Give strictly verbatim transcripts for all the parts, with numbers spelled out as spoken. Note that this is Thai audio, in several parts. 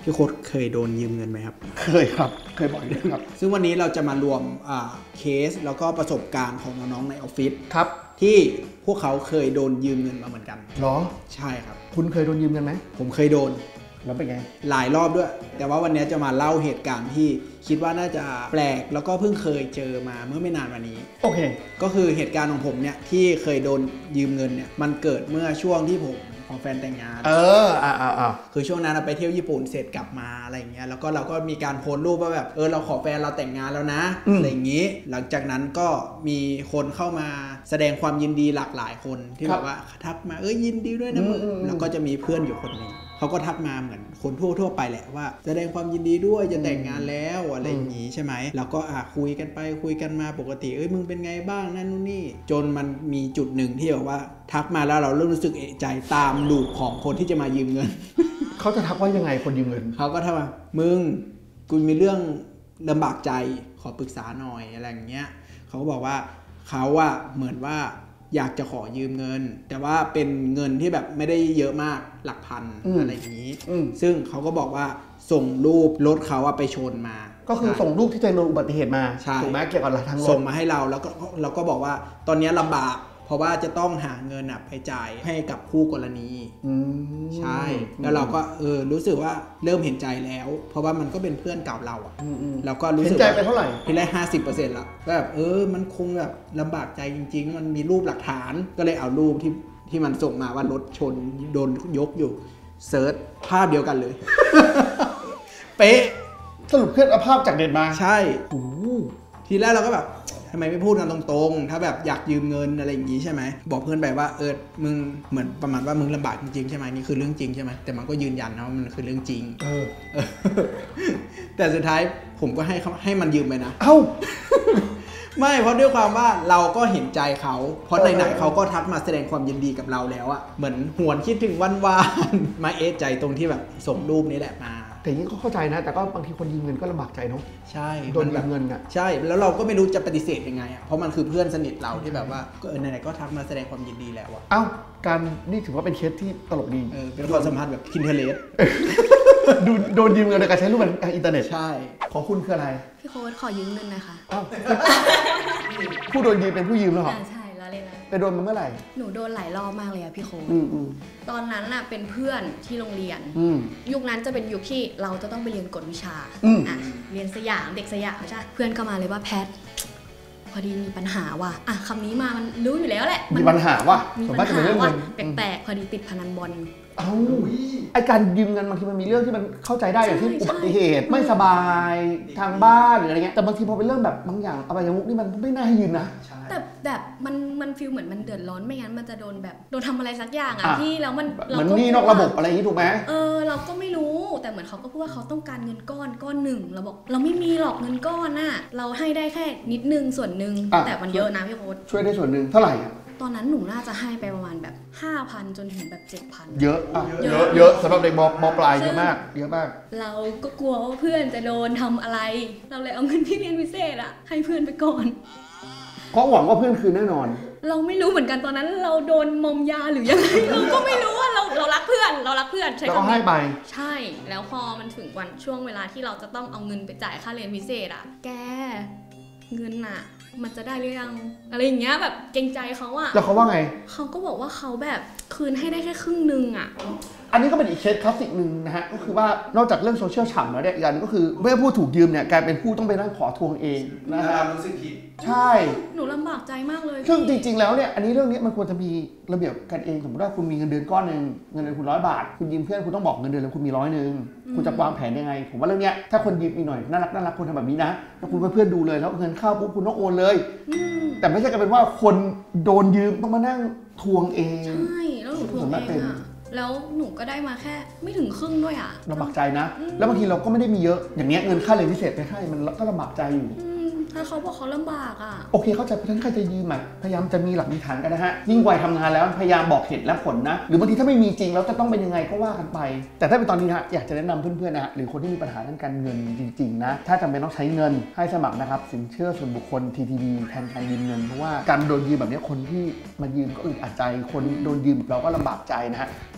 พี่โค้ดเคยโดนยืมเงินไหมครับเคยครับเคยบ่อยเลยครับซึ่งวันนี้เราจะมารวมเคสแล้วก็ประสบการณ์ของน้องๆในออฟฟิศครับที่พวกเขาเคยโดนยืมเงินมาเหมือนกันหรอใช่ครับคุณเคยโดนยืมเงินไหมผมเคยโดนแล้วเป็นไงหลายรอบด้วยแต่ว่าวันนี้จะมาเล่าเหตุการณ์ที่คิดว่าน่าจะแปลกแล้วก็เพิ่งเคยเจอมาเมื่อไม่นานมานี้โอเคก็คือเหตุการณ์ของผมเนี่ยที่เคยโดนยืมเงินเนี่ยมันเกิดเมื่อช่วงที่ผมของแฟนแต่งงานเอออ่าอ่าอ่าคือช่วงนั้นเราไปเที่ยวญี่ปุ่นเสร็จกลับมาอะไรอย่างเงี้ยแล้วก็เราก็มีการโพสต์รูปว่าแบบเออเราขอแฟนเราแต่งงานแล้วนะอะไรอย่างงี้หลังจากนั้นก็มีคนเข้ามาแสดงความยินดีหลากหลายคนที่แบบว่าทักมาเอ้ยยินดีด้วยนะมึงแล้วก็จะมีเพื่อนอยู่คนหนึ่งเขาก็ทักมาเหมือนคนทั่วทั่วไปแหละว่าแสดงความยินดีด้วยจะแต่งงานแล้วอะไรอย่างงี้ใช่ไหมแล้วก็อ่ะคุยกันไปคุยกันมาปกติเอ้ยมึงเป็นไงบ้างนั่นนู่นนี่จนมันมีจุดหนึ่งที่แบบว่าทักมาแล้วเราเริ่มรู้สึกเอะใจตามลูกของคนที่จะมายืมเงินเขาจะทักว่ายังไงคนยืมเงินเขาก็ทักว่ามึงกูมีเรื่องลำบากใจขอปรึกษาหน่อยอะไรอย่างเงี้ยเขาก็บอกว่าเขาอะเหมือนว่าอยากจะขอยืมเงินแต่ว่าเป็นเงินที่แบบไม่ได้เยอะมากหลักพันอะไรอย่างนี้ซึ่งเขาก็บอกว่าส่งรูปรถเขาไปชนมาก็คือส่งรูปที่เจออุบัติเหตุมาถูกไหมเกี่ยวกับทางรถส่งมาให้เราแล้วก็เราก็บอกว่าตอนนี้ลำบากเพราะว่าจะต้องหาเงินไปจ่ายให้กับคู่กรณีใช่แล้วเราก็เออรู้สึกว่าเริ่มเห็นใจแล้วเพราะว่ามันก็เป็นเพื่อนเก่าเราอ่ะแล้วก็รู้สึกเห็นใจไปเท่าไหร่ทีแรกห้าสิบเปอร์เซ็นต์ละแบบเออมันคงแบบลำบากใจจริงๆมันมีรูปหลักฐานก็เลยเอารูปที่ที่มันส่งมาว่ารถชนโดนยกอยู่เซิร์ชภาพเดียวกันเลย เป๊ะสรุปเพื่อนเอาภาพจากเด็ดมาใช่ทีแรกเราก็แบบทำไมไม่พูดกันตรงๆถ้าแบบอยากยืมเงินอะไรอย่างงี้ใช่ไหมบอกเพื่อนไปว่าเออมึงเหมือนประมาณว่ามึงลำบากจริงๆใช่ไหมนี่คือเรื่องจริงใช่ไหมแต่มันก็ยืนยันนะว่ามันคือเรื่องจริงเออแต่สุดท้ายผมก็ให้เขาให้มันยืมไปนะเอ้าไม่เพราะด้วยความว่าเราก็เห็นใจเขาเพราะไหนๆเขาก็ทักมาแสดงความยินดีกับเราแล้วอะเหมือนหวนคิดถึงวันวานมาเอะใจตรงที่แบบส่งรูปนี้แหละมาแต่ยิ่งก็เข้าใจนะแต่ก็บางทีคนยืมเงินก็ลำบากใจเนาะใช่โดนยืมเงินอ่ะใช่แล้วเราก็ไม่รู้จะปฏิเสธยังไงอ่ะเพราะมันคือเพื่อนสนิทเราที่แบบว่าก็เออไหนๆก็ทักมาแสดงความยินดีแล้วอ่ะเอ้าการนี่ถือว่าเป็นเคสที่ตลกดีเออเป็นความสัมพันธ์แบบคินเทเลสดูโดนยืมเงินโดยการใช้รูปแบบอินเทอร์เน็ตใช่ของคุณคืออะไรพี่โค้ดขอยืมเงินนะคะอ้าวผู้โดนยืมเป็นผู้ยืมแล้วเหรอใช่แล้วเลยนะไปโดนมาเมื่อไหร่หนูโดนหลายรอบมากเลยอะพี่โค้ดตอนนั้นน่ะเป็นเพื่อนที่โรงเรียนยุคนั้นจะเป็นยุคที่เราจะต้องไปเรียนกฎวิชาอ่ะเรียนสยามเด็กสยามใช่เพื่อนก็มาเลยว่าแพทพอดีมีปัญหาว่ะอ่ะคำนี้มามันรู้อยู่แล้วแหละมีปัญหาว่ะมีปัญหาว่ะแปลกๆพอดีติดพนันบอลเอ้าไอการยืมเงินบางทีมันมีเรื่องที่มันเข้าใจได้อย่างที่อุบัติเหตุไม่สบายทางบ้านหรืออะไรเงี้ยแต่บางทีพอเป็นเรื่องแบบบางอย่างอบายมุขนี่มันไม่น่าให้ยืมนะแต่แบบมันมันฟีลเหมือนมันเดือดร้อนไม่งั้นมันจะโดนแบบโดนทำอะไรสักอย่างอ่ะที่แล้วมันเหมือนนี่นอกระบบอะไรอย่างนี้ถูกไหมเออเราก็ไม่รู้แต่เหมือนเขาก็พูดว่าเขาต้องการเงินก้อนก้อนหนึ่งเราบอกเราไม่มีหรอกเงินก้อนน่ะเราให้ได้แค่นิดนึงส่วนหนึ่งแต่มันเยอะนะพี่โค้ดช่วยได้ส่วนหนึ่งเท่าไหร่ตอนนั้นหนูน่าจะให้ไปประมาณแบบ ห้าพัน จนถึงแบบ เจ็ดพันเยอะอ่ะเยอะเยอะสำหรับเด็กมมปลายเยอะมากเยอะมากเราก็กลัวว่าเพื่อนจะโดนทำอะไรเราเลยเอาเงินที่เรียนพิเศษอะให้เพื่อนไปก่อนเพราะหวังว่าเพื่อนคืนแน่นอนเราไม่รู้เหมือนกันตอนนั้นเราโดนมอมยาหรือยังไงเราก็ไม่รู้ว่าเราเรารักเพื่อนเรารักเพื่อนใช่เราให้ไปใช่แล้วพอมันถึงวันช่วงเวลาที่เราจะต้องเอาเงินไปจ่ายค่าเรียนพิเศษอะแกเงินอะมันจะได้หรือยังอะไรอย่างเงี้ยแบบเกรงใจเขาอะแล้วเขาว่าไงเขาก็บอกว่าเขาแบบคืนให้ได้แค่ครึ่งนึงอะอันนี้ก็เป็นอีกเคสคลาสสิกหนึ่งนะฮะก็คือว่านอกจากเรื่องโซเชียลฉ่ำแล้วเนี่ยอีกอย่างนึงก็คือเมื่อผู้ถูกยืมเนี่ยกลายเป็นผู้ต้องไปนั่งขอทวงเองนะฮะรู้สึกผิดใช่หนูลำบากใจมากเลยซึ่งจริงๆแล้วเนี่ยอันนี้เรื่องนี้มันควรจะมีระเบียบกันเองสมมติว่าคุณมีเงินเดือนก้อนหนึ่งเงินเดือนคุณร้อยบาทคุณยืมเพื่อนคุณต้องบอกเงินเดือนแล้วคุณมีร้อยหนึ่งคุณจะวางแผนยังไงผมว่าเรื่องนี้ถ้าคนยืมอีกหน่อยน่ารักน่ารักคนทำแบบนี้นะถ้าคุณเพื่อนดูเลยแล้วเงินเข้าปุ๊บคุณต้องโอนเลยแต่ไม่ใช่กลายเป็นว่าคนโดนยืมต้องมานั่งทวงเองใช่แล้วหนูทวงเองอะแล้วหนูก็ได้มาแค่ไม่ถึงครึ่งด้วยอ่ะลำบากใจนะแล้วบางทีเราก็ไม่ได้มีเยอะอย่างเงี้ยเงินค่าเรียนพิเศษไปให้มันก็ลำบากใจอยู่ถ้าเขาบอกเขาลำบากอ่ะโอเคเข้าใจเพราะฉะนั้นใครจะยืมอ่ะพยายามจะมีหลักมีฐานกันนะฮะยิ่งวัยทำงานแล้วพยายามบอกเหตุและผลนะหรือบางทีถ้าไม่มีจริงแล้วจะต้องเป็นยังไงก็ว่ากันไปแต่ถ้าเป็นตอนนี้ฮะอยากจะแนะนำเพื่อนๆนะหรือคนที่มีปัญหาด้านการเงินจริงๆนะถ้าจำเป็นต้องใช้เงินให้สมัครนะครับสินเชื่อส่วนบุคคล ที ที บี แทนการยืมเงินเพราะว่าการโดนยืมแบบนี้คนที่มายืมก็อึดอัดใจคนโดนยืมเราก็ลำบากใจนะฮะ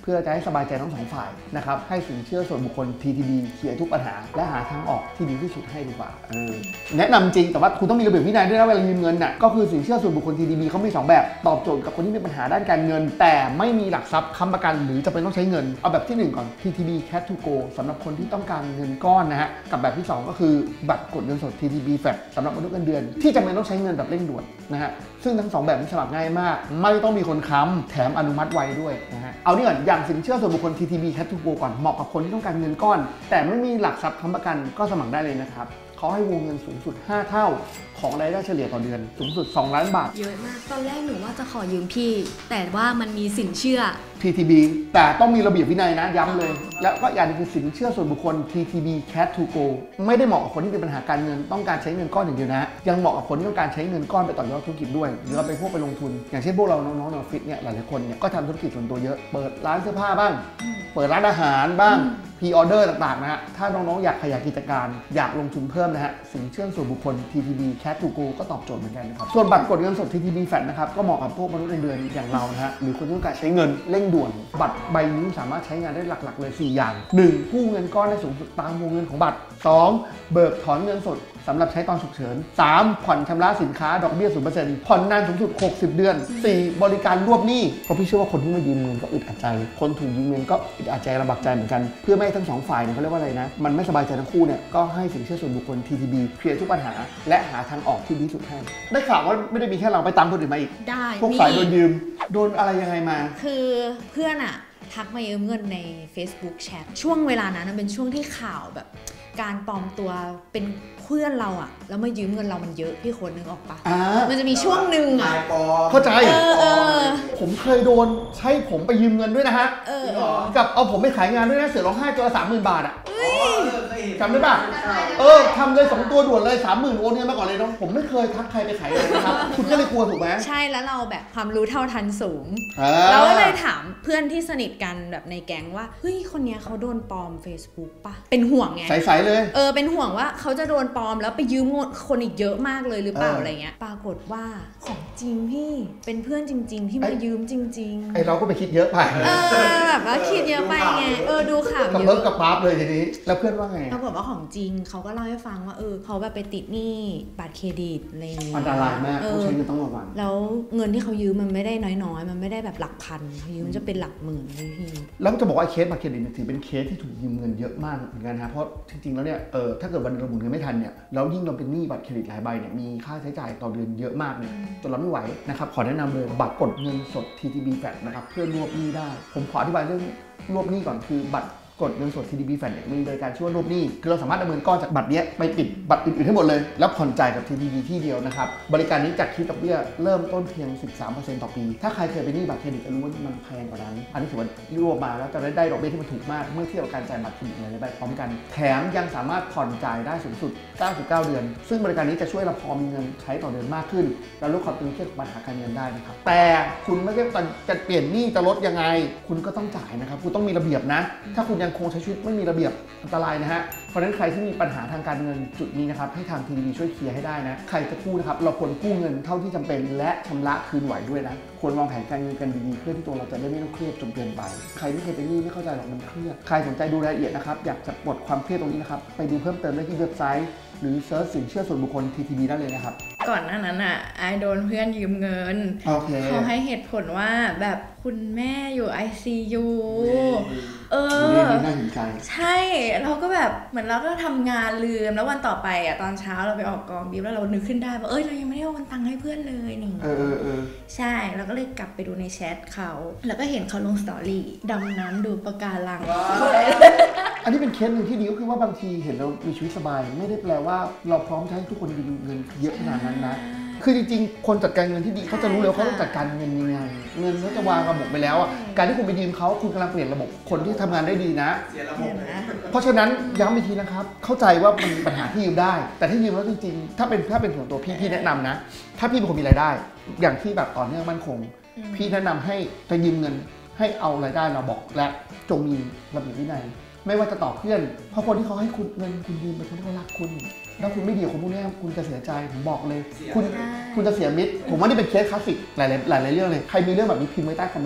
เพื่อจะให้สบายใจทั้งสองฝ่ายนะครับให้สินเชื่อส่วนบุคคล ที ที บี เคลียร์ทุกปัญหาและหาทางออกที่ดีที่สุดให้ดีกว่าแนะนำจริงแต่ว่าคุณต้องมีระเบียบวินัยด้วยนะเวลายืมเงินน่ะก็คือสินเชื่อส่วนบุคคล ที ที บี เขามีสองแบบตอบโจทย์กับคนที่มีปัญหาด้านการเงินแต่ไม่มีหลักทรัพย์ค้ำประกันหรือจะเป็นต้องใช้เงินเอาแบบที่หนึ่งก่อน ที ที บี Cash to Go สำหรับคนที่ต้องการเงินก้อนนะฮะกับแบบที่สองก็คือบัตรกดเงินสด ที ที บี Flat สำหรับมนุษย์เงินเดือนที่จำเป็นต้องใช้เงินแบบเร่งด่วนนะฮะซึ่งทั้งสองแบบนี้สมัครง่ายมากไม่ต้องมีคนค้ำแถมอนุมัติไวด้วยนะฮะเอานี่ก่อนอย่างสินเชื่อส่วนบุคคล ที ที บี Cash to Go ก่อนเหมาะกับคนที่ต้องการเงินก้อนแต่ไม่มีหลักทรัพย์ค้ำประกันก็สมัครได้เลยนะครับเขาให้วงเงินสูงสุดห้าเท่าของรายได้เฉลี่ยต่อเดือนสูงสุดสองล้านบาทเยอะมากตอนแรกหนูว่าจะขอยืมพี่แต่ว่ามันมีสินเชื่อที ที บี แต่ต้องมีระเบียบวินัยนะย้ำเลยแล้วก็อย่างนึงคือสินเชื่อส่วนบุคคล ที ที บี Cash to Go ไม่ได้เหมาะกับคนที่มีปัญหาการเงินต้องการใช้เงินก้อนอย่างเดียวนะยังเหมาะกับคนที่ต้องการใช้เงินก้อนไปต่อยอดธุรกิจด้วยหรือว่าไปพวกไปลงทุนอย่างเช่นพวกเราน้องๆในออฟฟิศเนี่ยหลายๆคนเนี่ยก็ทำธุรกิจส่วนตัวเยอะเปิดร้านเสื้อผ้าบ้างเปิดร้านอาหารบ้างพรีออเดอร์ต่างๆนะฮะถ้าน้องๆอยากขยายกิจการอยากลงทุนเพิ่มนะฮะสินเชื่อส่วนบุคคล ที ที บี Cash to Go ก็ตอบโจทย์เหมือนกันนะครับส่วนบัตรกดเงินสด ที ที บี Flat นะครับก็เหมาะกับพวกมนุษย์เงินเดือนอย่างเรานะฮะหรือคนที่ต้องการใช้เงินเร่งด่วนบัตรใบนี้สามารถใช้งานได้หลักๆเลยสี่อย่างหนึ่งกู้เงินก้อนได้สูงสุดตามวงเงินของบัตรสองเบิกถอนเงินสดสำหรับใช้ตอนฉุกเฉินสามผ่อนชำระสินค้าดอกเบี้ย ศูนย์เปอร์เซ็นต์ ผ่อนนานสูงสุดหกสิบเดือนสี่บริการรวบหนี้เพราะพี่เชื่อว่าคนที่มายืมเงินก็อึดอัดใจคนถูกยืมเงินก็อึดอัดใจลำบากใจเหมือนกันเพื่อไม่ให้ทั้งสองฝ่ายเนี่ยเขาเรียกว่าอะไรนะมันไม่สบายใจทั้งคู่เนี่ยก็ให้สินเชื่อส่วนบุคคล ที ที บี เคลียร์ทุกปัญหาและหาทางออกที่ดีที่สุดให้ได้ข่าวว่าไม่ได้มีแค่เราไปตามคนอื่นมาอีกได้พวกสายโดนยืมโดนอะไรยังไงมาคือเพื่อนอะทักมายืมเงินใน Facebook แชทช่วงเวลานั้นเป็นช่วงที่ข่าวแบบการปลอมตัวเป็นเพื่อนเราอะแล้วมายืมเงินเรามันเยอะพี่คนนึงออกปะมันจะมีช่วงหนึ่งอะเข้าใจผมเคยโดนใช้ผมไปยืมเงินด้วยนะฮะกับเอาผมไปขายงานด้วยนะเสือร้องไห้ตัวละสามหมื่นบาทอะจำได้ป่ะเออทำเลยสองตัวด่วนเลยสามหมื่นโอนเงินมาก่อนเลยน้องผมไม่เคยทักใครไปขายเลยนะครับคุณก็เลยกลัวถูกไหมใช่แล้วเราแบบความรู้เท่าทันสูงเราก็เลยถามเพื่อนที่สนิทกันแบบในแก๊งว่าเฮ้ยคนนี้เขาโดนปลอม Facebook ป่ะเป็นห่วงไงใสๆเลยเออเป็นห่วงว่าเขาจะโดนปลอมแล้วไปยืมเงินคนอีกเยอะมากเลยหรือเปล่าอะไรเงี้ยปรากฏว่าของจริงพี่เป็นเพื่อนจริงๆที่มายืมจริงๆไอเราก็ไปคิดเยอะไปเออแบบว่าคิดเยอะไปไงเออดูข่าวเยอะกับเลิกกับปั๊บเลยทีนี้แล้วเพื่อนว่าไงปรากฏว่าของจริงเขาก็เล่าให้ฟังว่าเออเขาแบบไปติดหนี้บัตรเครดิตอะไรอย่างเงี้ยอันตรายมากเขาใช้เงินต้องระวังแล้วเงินที่เขายืมมันไม่ได้น้อยๆมันไม่ได้แบบหลักพันเขายืมจะเป็นหลักหมื่นพี่แล้วจะบอกว่าเคสบัตรเครดิตถือเป็นเคสที่ถูกยืมเงินเยอะมากเหมือนกันนะเพราะจริงๆแล้วเนี่ยเออถ้าเกิดวันนึงเราหมุนเงินไม่ทันเนี่ยแล้วยิ่งเราเป็นหนี้บัตรเครดิตหลายใบเนี่ยมีค่าใช้จ่ายต่อเดือนเยอะมากเนี่ยจนเราไม่ไหวนะครับขอแนะนำเลยบัตรกดเงินสด ที ที บี Flat นะครับเพื่อรวบหนี้ได้ผมขออธิบายเรื่องรวบหนี้ก่อนคือบัตรกดเงินสด ที ที บี Flat เนี่ยมีบริการช่วยรวบหนี้คือเราสามารถดำเนินก้อนจากบัตรนี้ไปปิดบัตรอื่นๆให้หมดเลยแล้วผ่อนจ่ายกับ ที ที บี ที่เดียวนะครับบริการนี้จัดคิดดอกเบี้ยเริ่มต้นเพียง สิบสามเปอร์เซ็นต์ ต่อปีถ้าใครเคยเป็นหนี้บัตรเครดิตจะรู้ว่ามันแพงกว่านั้นอันนี้ถือว่ารวบมาแล้วจะได้ได้ดอกเบี้ยที่มันถูกมากเมื่อเทียบกับการจ่ายบัตรเครดิตในใบพร้อมกันแถมยังสามารถผ่อนจ่ายได้สูงสุดเก้าสิบเก้าเดือนซึ่งบริการนี้จะช่วยเราพอมีเงินใช้ต่อเดือนมากขึ้นและลดความตึงเครียดของปัญหาการเงินได้นะครับแต่คุณไม่ใช่จะเปลี่ยนหนี้จะลดยังไงคุณก็ต้องจ่ายนะครับคุณต้องมีระเบียบนะถ้าคุณยังคงใช้ชีวิตไม่มีระเบียบอันตรายนะฮะเพราะฉะนั้นใครที่มีปัญหาทางการเงินจุดนี้นะครับให้ทาง ที ที บี ช่วยเคลียร์ให้ได้นะใครจะกู้นะครับเราควรกู้เงินเท่าที่จำเป็นและชำระคืนไหวด้วยนะควรวางแผนการเงินกันดีๆเพื่อที่ตัวเราจะได้ไม่ต้องเครียดจนเกินไปใครที่เคยเป็นหนี้ไม่เข้าใจหรอกมันเครียดใครสนใจดูรายละเอียดนะครับอยากจะปลดความเครียดตรงนี้นะครับไปดูเพิ่มเติมได้ที่เว็บไซต์หรือเซิร์ชสินเชื่อส่วนบุคคล ที ที บี ได้เลยนะครับก่อนหน้านั้นอ่ะไอโดนเพื่อนยืมเงิน okay. เขาให้เหตุผลว่าแบบคุณแม่อยู่ ไอ ซี ยู เออน่าเห็นใจใช่เราก็แบบเหมือนเราก็ทำงานลืมแล้ววันต่อไปอ่ะตอนเช้าเราไปออกกองบิวแล้วเรานึกขึ้นได้ว่าเอ้ยเรายังไม่ได้โอนตังค์ให้เพื่อนเลยนี่เออเออเออใช่เราก็เลยกลับไปดูในแชทเขาแล้วก็เห็นเขาลงสตอรี่ดำน้ำดูปะการังอันนี้เป็นเคสหนึ่งที่ดีก็คือว่าบางทีเห็นเรามีชีวิตสบายไม่ได้แปลว่าเราพร้อมให้ทุกคนยืมเงินเยอะขนาดนั้นนะคือจริงๆคนจัดการเงินที่ดีเขาจะรู้เลยเขาต้องจัดการเงินยังไงเงินเขาจะวางระบบไปแล้วอ่ะการที่คุณไปยืมเขาคุณกำลังเปลี่ยนระบบคนที่ทำงานได้ดีนะเสียระบบนะเพราะฉะนั้นย้ำอีกทีนะครับเข้าใจว่ามันมีปัญหาที่ยืมได้แต่ถ้ายืมแล้วจริงๆถ้าเป็นถ้าเป็นส่วนตัวพี่พี่แนะนำนะถ้าพี่เป็นคนมีรายได้อย่างที่แบบต่อเนื่องมั่นคงพี่แนะนำให้จะยืมเงินให้เอารายได้เราบอกและจงมีระเบียบวินัยไม่ว่าจะต่อเพื่อนเพราะคนที่เขาให้คุณเงินคุณยืมเป็นคนที่เขารักคุณถ้าคุณไม่ดีกับคนพวกนี้คุณจะเสียใจผมบอกเลยคุณคุณจะเสียมิตรผมว่านี่เป็นเคสคลาสสิกหลายหลายหลายเรื่องเลยใครมีเรื่องแบบนี้พิมพ์ไว้ใต้คอมเมนต์หน่อย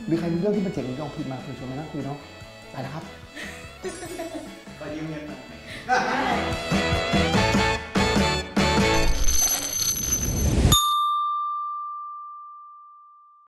หรือใครมีเรื่องที่มันเจ๋งลองพิมพ์มาเชิญชวนมานั่งคุยเนาะไปแล้วครับขอยืมเงินหน่อย